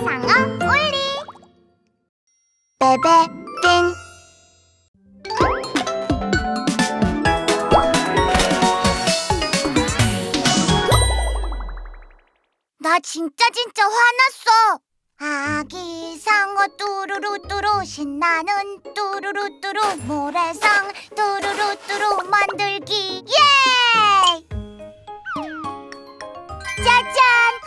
상어 올리 베베 띵 나 진짜 화났어. 아기 상어 뚜루루뚜루 신나는 뚜루루뚜루 모래성 뚜루루뚜루 만들기 예! 짜잔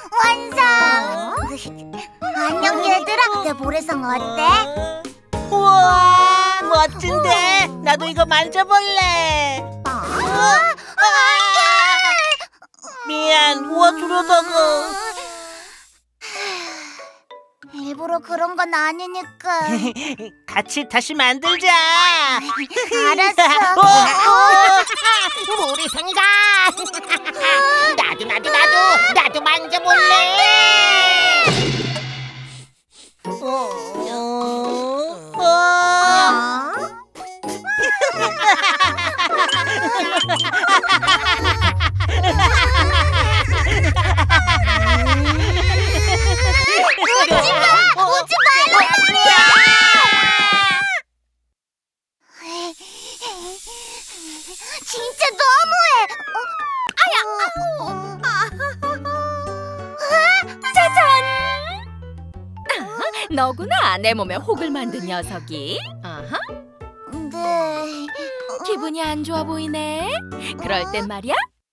완성! 안녕 얘들아, 내 모래성 어때? 우와 멋진데. 나도 이거 만져볼래. 미안 도와주려다가. 일부러 그런 건 아니니까. 같이 다시 만들자. 알았어. 모래성이다. 나도 만져볼래. 오지 말라! 진짜 너무해! 짜잔! 너구나, 내 몸에 혹을 만든 녀석이. 네... 기분이 안 좋아 보이네. 그럴 땐 말이야,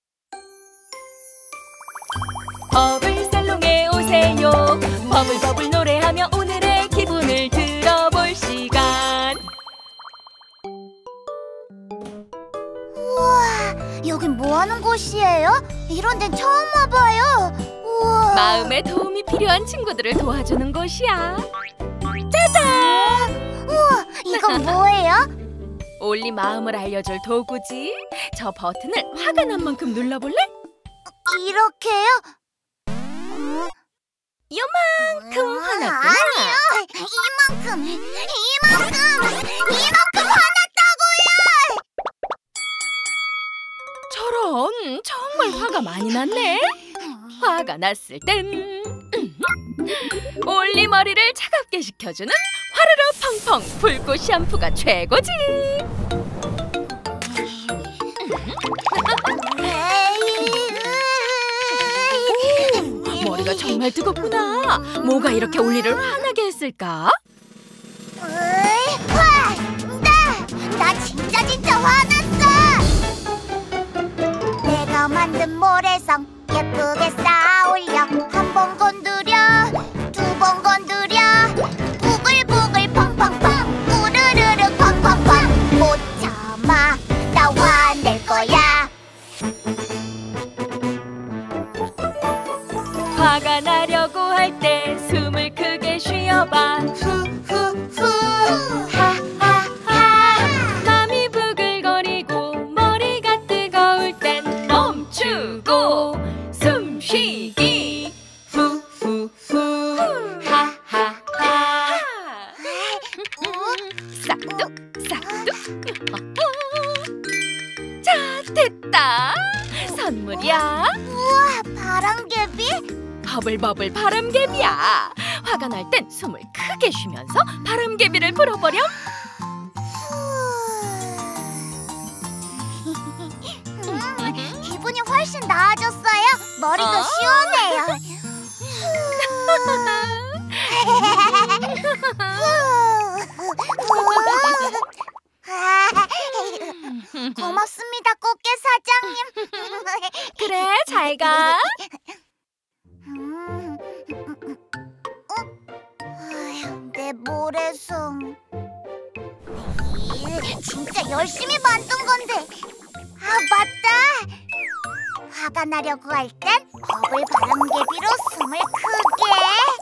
버블살롱에 오세요. 버블버블 노래하며 오늘의 기분을 들어볼 시간. 우와, 여긴 뭐 하는 곳이에요? 이런 데는 처음 와봐요. 우와. 마음에 도움이 필요한 친구들을 도와주는 곳이야. 짜잔! 우와, 이건 뭐예요? 올리 마음을 알려줄 도구지. 저 버튼을 화가 난 만큼 눌러볼래? 이렇게요? 요만큼 화났구나. 아니요, 이만큼 화났다고요! 저런, 정말 화가 많이 났네. 화가 났을 땐 올리 머리를 차갑게 식혀주는 화르르 펑펑 불꽃 샴푸가 최고지. 머리가 정말 뜨겁구나. 뭐가 이렇게 올리를 화나게 했을까? 나 진짜 화났어! 내가 만든 모래성 예쁘게 쌓아올려. 한 번 건드려, 두 번 건드려. 부글부글 펑펑펑 우르르르 펑펑펑. 못 참아, 나 화낼 거야. 화가 나려고 할 때 숨을 크게 쉬어봐. 후후후 하하하. 맘이 부글거리고 머리가 뜨거울 땐 멈추고 숨 쉬기. 후후후 하하하. 싹둑 싹둑. 자, 됐다. 선물이야. 우와, 바람개비? 버블버블 바람개비야. 화가 날 땐 숨을 크게 쉬면서 바람개비를 불어버려. 기분이 훨씬 나아졌어요. 머리도 시원해요. 고맙습니다, 꽃게 사장님. 그래, 잘 가. 내 모래성. 진짜 열심히 만든 건데. 아, 맞다. 화가 나려고 할 땐 버블 바람개비로 숨을 크게.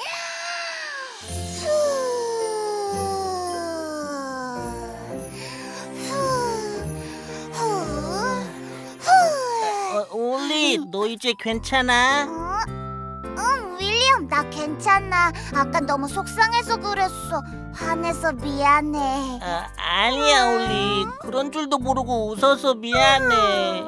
올리 너 이제 괜찮아? 응, 윌리엄, 나 괜찮아. 아까 너무 속상해서 그랬어. 화내서 미안해. 아니야 올리. 그런 줄도 모르고 웃어서 미안해.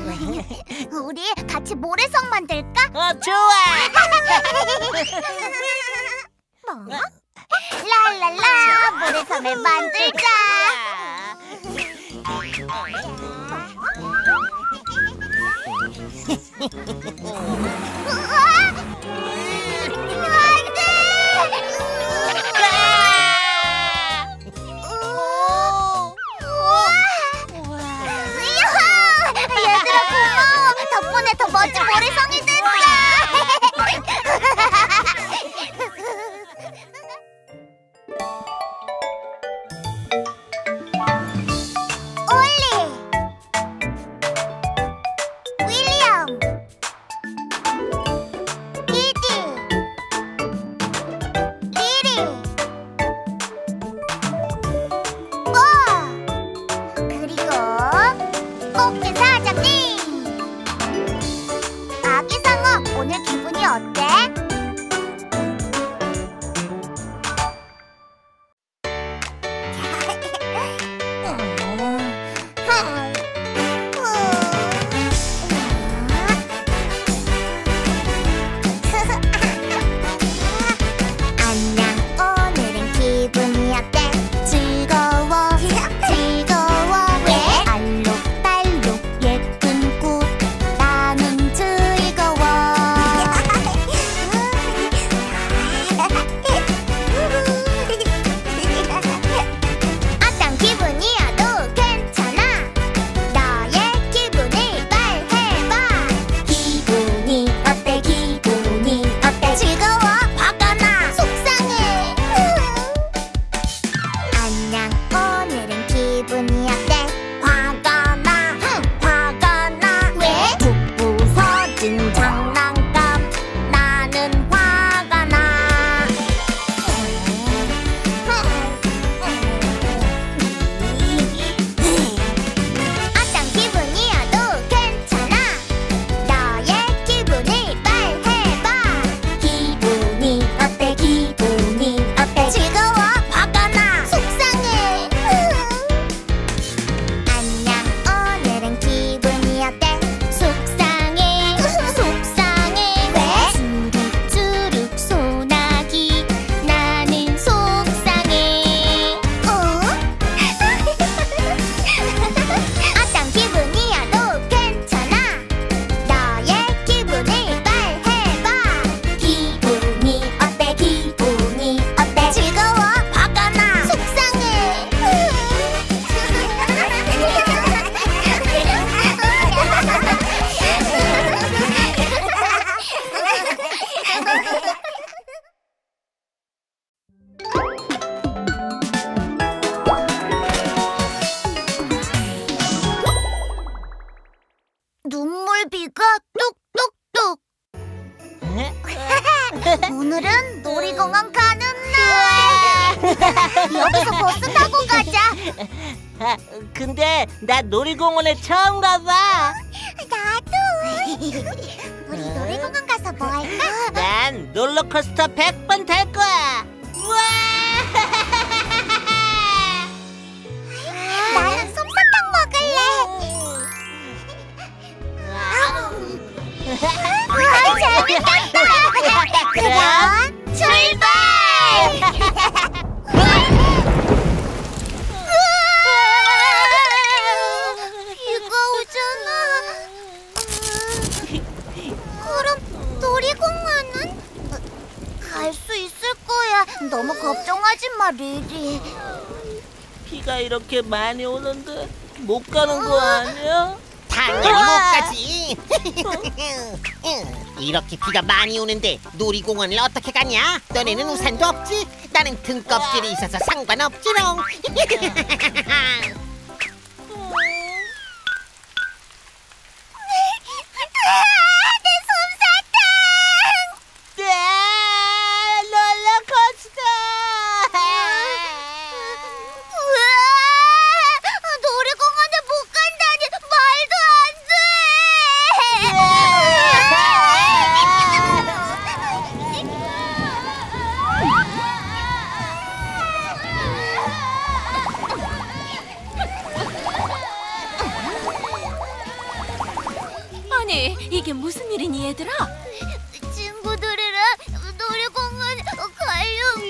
우리 같이 모래성 만들까? 좋아. 랄랄라, 모래섬을 만들자. 얘들아 고마워. 덕분에 더 멋진 모래성이 됐어. 올리, 윌리엄, 디디, 리리, 그리고 꽃게 사장님. 아기 상어, 오늘 기분이 어때? 안녕, 오늘은 기분이 어때? 즐거워, 즐거워. 왜? 알록달록 예쁜 꽃, 나는 즐거워. 어떤 기분이어도 괜찮아. 너의 기분을 말해봐. 기분이 어때? 기분이 어때? 즐거워? 화가 나? 속상해? 안녕, 오늘은 기분이 어때? 화가 나? 화가 나? 왜? 툭 부서진 장난감, 나는 화가 나. 어떤 기분이어도 괜찮아. 너의 기분을 말해봐. 기분이 어때? 기분이 어때? 즐거워? 화가 나? 속상해? 안녕, 오늘은 기분이 어때? 속상해, 속상해. 왜? 주룩주룩 소나기, 나는 속상해. 어떤 기분이어도 괜찮아. 너의 기분을 말해봐. 기분이 어때? 기분이 어때? 즐거워? 화가 나? 속상해? 눈물비가 뚝뚝뚝. 오늘은 놀이공원 가는 날. 여기서 버스 타고 가자. 아, 근데 나 놀이공원에 처음 가봐. 나도. 우리 놀이공원 가서 뭐 할까? 난 롤러코스터 100번 탈 거야. 우와! 나는 솜사탕 먹을래. 우와, 재밌겠다. 그럼 출발! 비가 오잖아. 그럼 놀이공원은? 갈 수 있을 거야. 너무 걱정하지 마, 리리. 비가 이렇게 많이 오는데 못 가는 거 아니야? 당연히 못 가지. 이렇게 비가 많이 오는데 놀이공원을 어떻게 가냐? 너네는 우산도 없지? 나는 등껍질이 있어서 상관없지롱. 내 솜사탕! 롤러코스터! 우와! 놀이공원에 못 간다니 말도 안 돼! 아니, 이게 무슨 일이니 얘들아? 친구들이랑 놀이공원 가려고.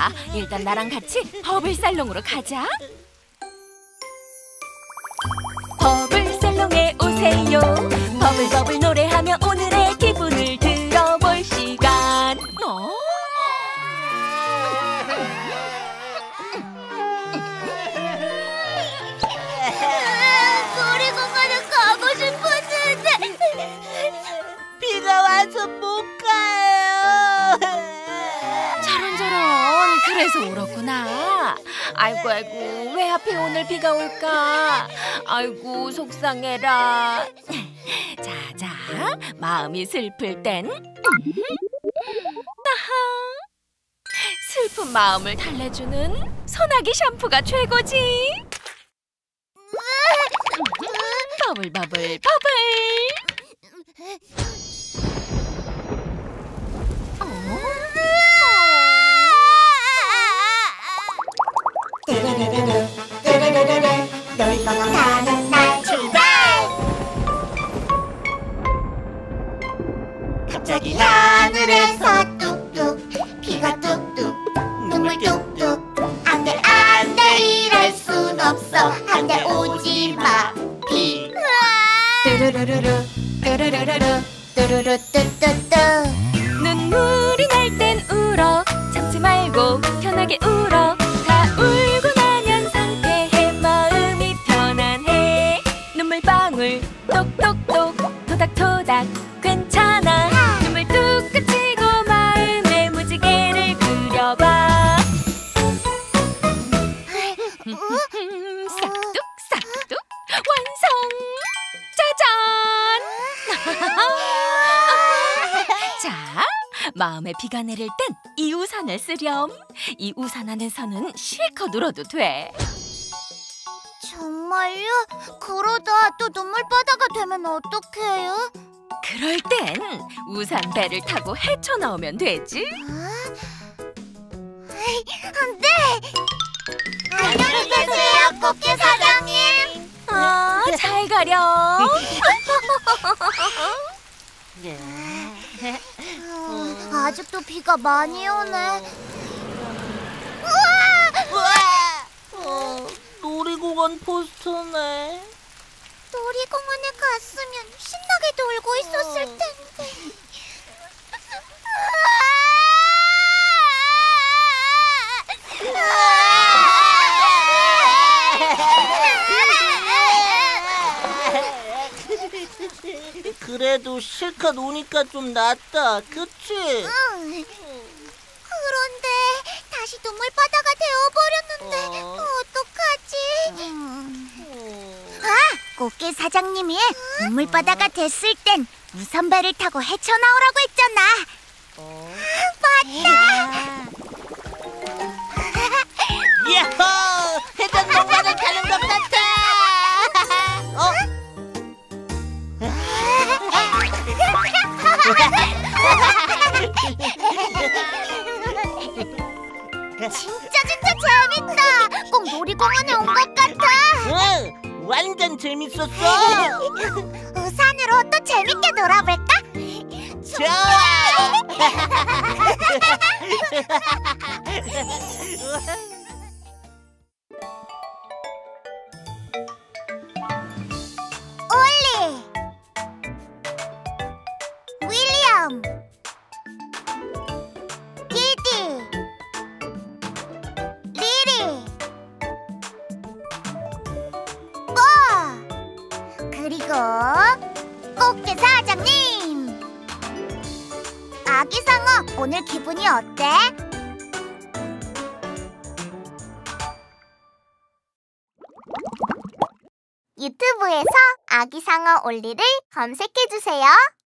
자, 일단 나랑 같이 버블살롱으로 가자. 버블살롱에 오세요. 버블버블 노래하며 오늘의 기분을 들어볼 시간. 놀이공원에 가고 싶었는데 비가 와서 못 가요. 저런 그래서 울었구나. 아이고 왜 하필 오늘 비가 올까. 아이고 속상해라. 자 마음이 슬플 땐 따하, 슬픈 마음을 달래주는 소나기 샴푸가 최고지. 버블 놀이공원 가는 날 출발! 갑자기 하늘에서 뚝뚝 비가 뚝뚝 눈물 뚝뚝 안돼 이럴 순 없어 안돼 오지마 비 뚜루루루루 뚜루루루루 뚜루루뚜뚜뚜 눈물이 날 땐 울어. 참지 말고 편하게 울어. 다 울고 나면 상쾌해. 마음이 편안해. 눈물방울 똑똑똑 토닥토닥 괜찮아. 눈물 뚝 그치고 마음에 무지개를 그려봐. 싹둑 완성. 짜잔. 자, 마음에 비가 내릴 땐 이 우산을 쓰렴. 이 우산 안에서는 실컷 울어도 돼. 정말요? 그러다 또 눈물바다가 되면 어떡해요? 그럴 땐 우산 배를 타고 헤쳐나오면 되지. 네! 안녕히 계세요, 꽃게 사장님. 잘 가렴. 아직도 비가 많이 오네. 놀이공원 포스터네. 놀이공원에 갔으면 신나게 놀고 있었을 텐데. 그래도 실컷 오니까 좀 낫다, 그치? 응. 그런데 다시 눈물바다가 되어버렸는데 어떡하지? 꽃게 사장님이 눈물바다가 됐을 땐 우산배를 타고 헤쳐나오라고 했잖아. 맞다. 야호! 해전 동반을 타는 것 같아! 진짜 재밌다. 꼭 놀이공원에 온 것 같아. 응, 완전 재밌었어. 우산으로 또 재밌게 놀아볼까? 좋아. 올리, 윌리엄, 디디, 리리, 뽀, 그리고 꽃게 사장님. 아기 상어, 오늘 기분이 어때? 유튜브에서 아기 상어 올리를 검색해주세요.